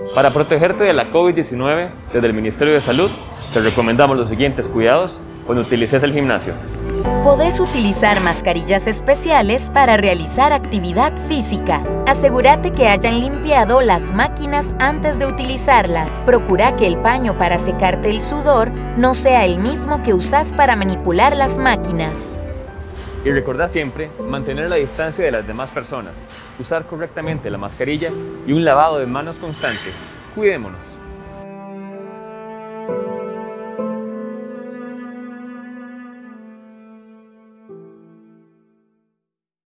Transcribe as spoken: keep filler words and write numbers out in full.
Para protegerte de la COVID diecinueve, desde el Ministerio de Salud, te recomendamos los siguientes cuidados cuando utilices el gimnasio. Podés utilizar mascarillas especiales para realizar actividad física. Asegúrate que hayan limpiado las máquinas antes de utilizarlas. Procura que el paño para secarte el sudor no sea el mismo que usás para manipular las máquinas. Y recordá siempre mantener la distancia de las demás personas, usar correctamente la mascarilla y un lavado de manos constante. Cuidémonos.